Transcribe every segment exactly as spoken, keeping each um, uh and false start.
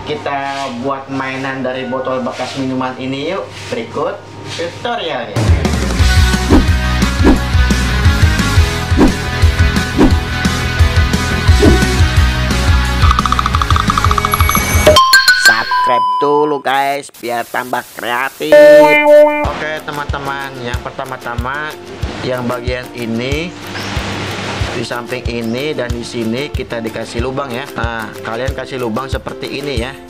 kita buat mainan dari botol bekas minuman ini yuk. Berikut tutorialnya. Subscribe dulu guys biar tambah kreatif. Oke teman-teman, yang pertama-tama yang bagian ini, di samping ini dan di sini kita dikasih lubang ya. Nah, kalian kasih lubang seperti ini ya.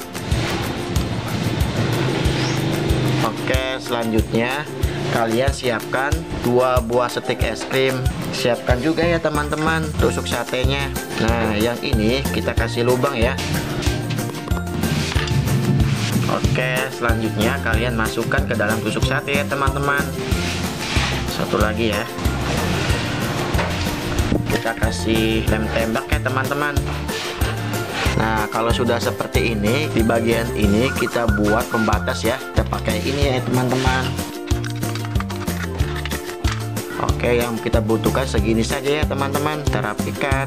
Oke, selanjutnya kalian siapkan dua buah stik es krim. Siapkan juga ya teman-teman tusuk satenya. Nah, yang ini kita kasih lubang ya. Oke, selanjutnya kalian masukkan ke dalam tusuk sate ya teman-teman. Satu lagi ya. Kita kasih lem tembak ya teman-teman. Nah, kalau sudah seperti ini, di bagian ini kita buat pembatas ya. Kita pakai ini ya teman-teman. Oke, yang kita butuhkan segini saja ya teman-teman. Kita rapikan.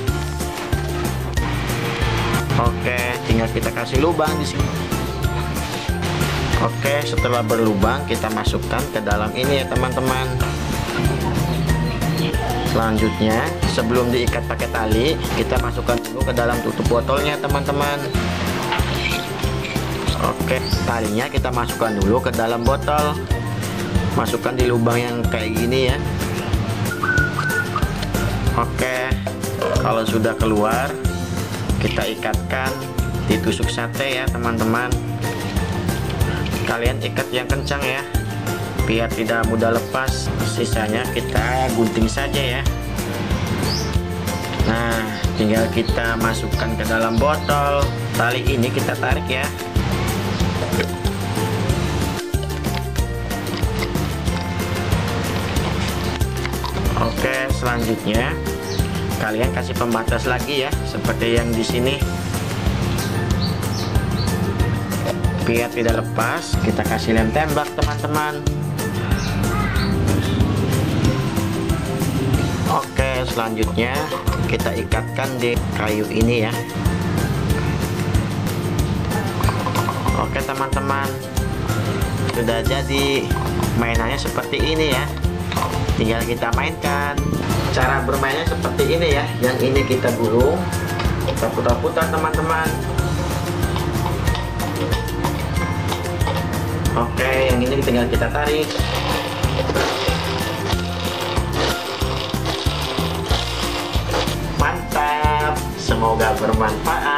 Oke, tinggal kita kasih lubang di sini. Oke, setelah berlubang kita masukkan ke dalam ini ya teman-teman. Selanjutnya, sebelum diikat pakai tali, kita masukkan dulu ke dalam tutup botolnya teman-teman. Oke, talinya kita masukkan dulu ke dalam botol. Masukkan di lubang yang kayak gini ya. Oke, kalau sudah keluar, kita ikatkan di tusuk sate ya teman-teman. Kalian ikat yang kencang ya, biar tidak mudah lepas. Sisanya kita gunting saja ya. Nah, tinggal kita masukkan ke dalam botol. Tali ini kita tarik ya. Oke, selanjutnya kalian kasih pembatas lagi ya, seperti yang di sini. Biar tidak lepas, kita kasih lem tembak teman-teman. Oke, selanjutnya kita ikatkan di kayu ini ya. Oke teman-teman, sudah jadi mainannya seperti ini ya. Tinggal kita mainkan. Cara bermainnya seperti ini ya. Yang ini kita gulung, kita putar-putar teman-teman. Oke, yang ini tinggal kita tarik. Mantap, semoga bermanfaat.